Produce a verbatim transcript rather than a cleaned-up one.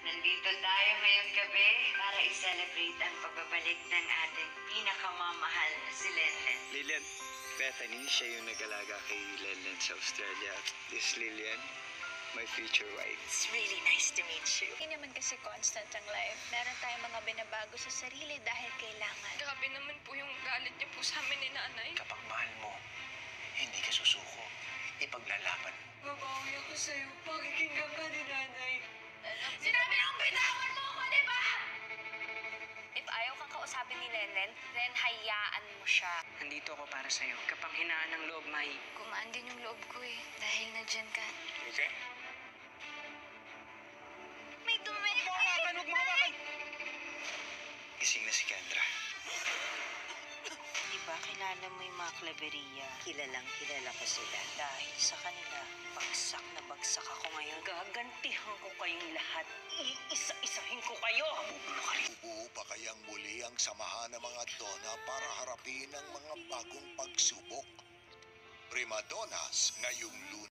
Nandito tayo ngayong gabi para i-celebrate ang pagbabalik ng ating pinakamamahal na si Lenlen. Lilian, Bethany, siya yung nag-alaga kay Lenlen sa Australia. This Lilian, my future wife. It's really nice to meet you. Hindi naman kasi constant ang life. Meron tayong mga binabago sa sarili dahil kailangan. Grabe naman po yung galit niya po sa amin ni nanay. Kapag mahal mo, hindi ka susuko. Ipaglalaban. Babawi ako sa'yo. Pakikinggan ka ni nanay. Sinabi nang bitawan mo ako, di ba? If ayaw kang kausapin ni Lenlen, then hayaan mo siya. Nandito ako para sa'yo. Kapanghinaan ng loob, May. Gumaan din yung loob ko eh, dahil nandyan ka. Okay? May dumi! Huwag mo hawakan! Gising na si Kendra. Di ba kilala mo yung mga klaberia? Kilalang kilala ko sila. Dahil sa kanila, bagsak na bagsak ako ngayon. Gagantihan ko kayong lahat. Iisa-isahin ko kayo! Bubuo pa kayang muli ang samahan ng mga Donna para harapin ang mga bagong pagsubok? Prima Donnas ngayong Lunes.